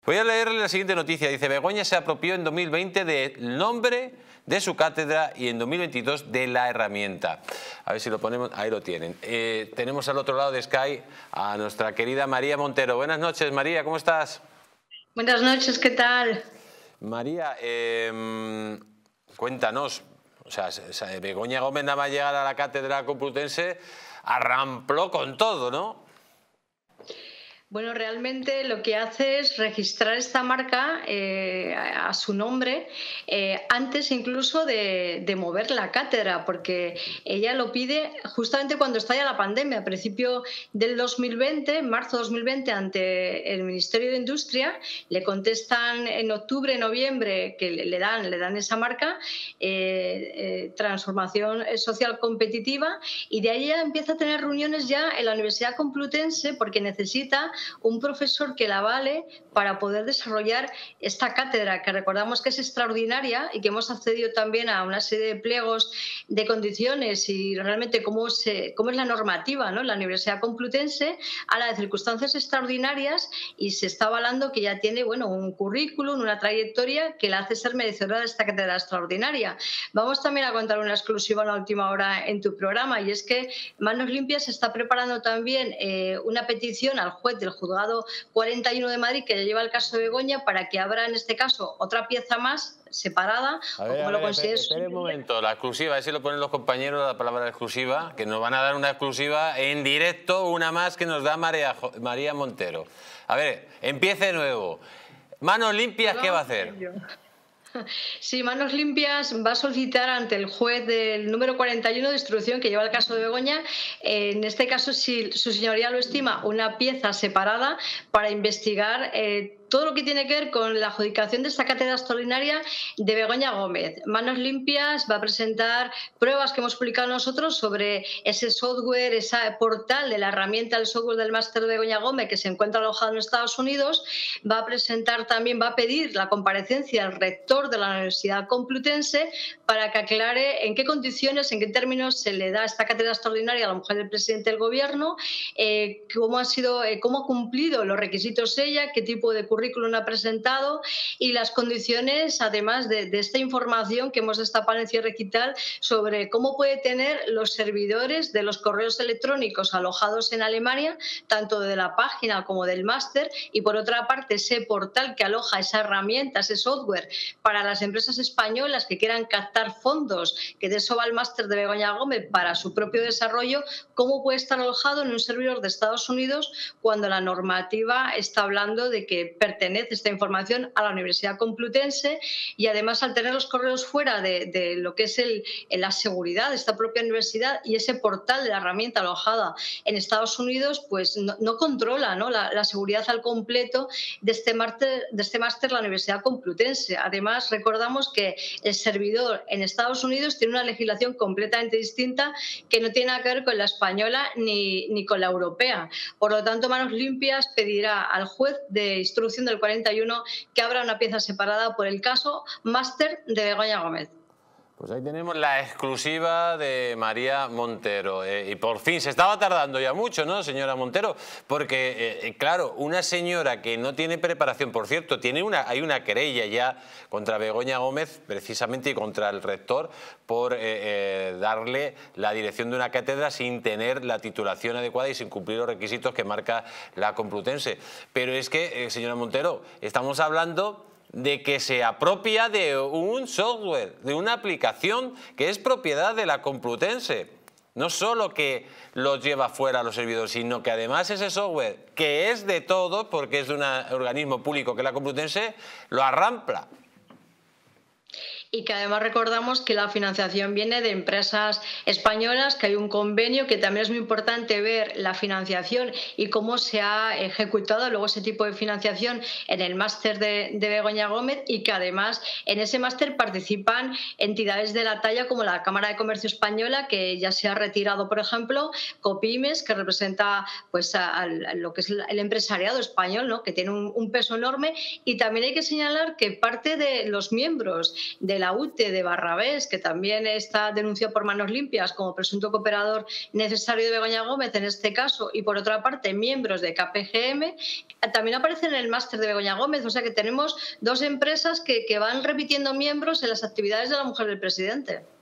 Voy a leerle la siguiente noticia. Dice: Begoña se apropió en 2020 del nombre de su cátedra y en 2022 de la herramienta. A ver si lo ponemos, ahí lo tienen. Tenemos al otro lado de Sky a nuestra querida María Montero. Buenas noches, María, ¿cómo estás? Buenas noches, ¿qué tal? María, cuéntanos, o sea, Begoña Gómez nada más llegar a la cátedra complutense arrampló con todo, ¿no? Bueno, realmente lo que hace es registrar esta marca a su nombre antes incluso de mover la cátedra, porque ella lo pide justamente cuando estalla la pandemia, a principio del 2020, en marzo de 2020, ante el Ministerio de Industria. Le contestan en octubre, noviembre, que le dan esa marca, transformación social competitiva, y de ahí ya empieza a tener reuniones ya en la Universidad Complutense porque necesita un profesor que la avale para poder desarrollar esta cátedra, que recordamos que es extraordinaria y que hemos accedido también a una serie de pliegos de condiciones y realmente cómo es la normativa, ¿no? La Universidad Complutense habla de circunstancias extraordinarias y se está avalando que ya tiene, bueno, un currículum, una trayectoria que la hace ser merecedora de esta cátedra extraordinaria. Vamos también a contar una exclusiva en la última hora en tu programa, y es que Manos Limpias está preparando también una petición al juez del Juzgado 41 de Madrid, que lleva el caso de Begoña, para que abra en este caso otra pieza más separada. Espere un momento, la exclusiva, a ver si lo ponen los compañeros, la palabra exclusiva, que nos van a dar una exclusiva en directo, una más que nos da María Montero. A ver, empiece de nuevo. Manos Limpias, ¿qué va a hacer? Sí, Manos Limpias va a solicitar ante el juez del número 41 de instrucción que lleva el caso de Begoña, en este caso, si su señoría lo estima, una pieza separada para investigar todo lo que tiene que ver con la adjudicación de esta cátedra extraordinaria de Begoña Gómez. Manos Limpias va a presentar pruebas que hemos publicado nosotros sobre ese software, ese portal de la herramienta del software del máster de Begoña Gómez, que se encuentra alojado en Estados Unidos. Va a presentar también, va a pedir la comparecencia del rector de la Universidad Complutense para que aclare en qué condiciones, en qué términos se le da esta cátedra extraordinaria a la mujer del presidente del gobierno, cómo ha cumplido los requisitos ella, qué tipo de currículum ha presentado y las condiciones, además de esta información que hemos destapado en Cierre Digital sobre cómo puede tener los servidores de los correos electrónicos alojados en Alemania, tanto de la página como del máster, y por otra parte ese portal que aloja esa herramienta, ese software para las empresas españolas que quieran captar fondos, que de eso va el máster de Begoña Gómez para su propio desarrollo, cómo puede estar alojado en un servidor de Estados Unidos cuando la normativa está hablando de que pertenece esta información a la Universidad Complutense, y además al tener los correos fuera de lo que es la seguridad de esta propia universidad y ese portal de la herramienta alojada en Estados Unidos, pues no controla, ¿no?, la seguridad al completo de este máster la Universidad Complutense. Además, recordamos que el servidor en Estados Unidos tiene una legislación completamente distinta que no tiene nada que ver con la española ni con la europea. Por lo tanto, Manos Limpias pedirá al juez de instrucción del 41 que abra una pieza separada por el caso máster de Begoña Gómez. Pues ahí tenemos la exclusiva de María Montero. Y por fin, se estaba tardando ya mucho, ¿no, señora Montero? Porque, claro, una señora que no tiene preparación, por cierto, hay una querella ya contra Begoña Gómez, precisamente, y contra el rector, por darle la dirección de una cátedra sin tener la titulación adecuada y sin cumplir los requisitos que marca la Complutense. Pero es que, señora Montero, estamos hablando de que se apropia de un software, de una aplicación que es propiedad de la Complutense. No solo que los lleva fuera a los servidores, sino que además ese software, que es de todos, porque es de un organismo público que es la Complutense, lo arrampla. Y que además recordamos que la financiación viene de empresas españolas, que hay un convenio, que también es muy importante ver la financiación y cómo se ha ejecutado luego ese tipo de financiación en el máster de Begoña Gómez, y que además en ese máster participan entidades de la talla como la Cámara de Comercio Española, que ya se ha retirado, por ejemplo, Copymes, que representa pues a lo que es el empresariado español, ¿no?, que tiene un peso enorme. Y también hay que señalar que parte de los miembros de de la UTE de Barrabés, que también está denunciado por manos limpias como presunto cooperador necesario de Begoña Gómez en este caso, y por otra parte miembros de KPGM, también aparecen en el máster de Begoña Gómez. O sea que tenemos dos empresas que van repitiendo miembros en las actividades de la mujer del presidente.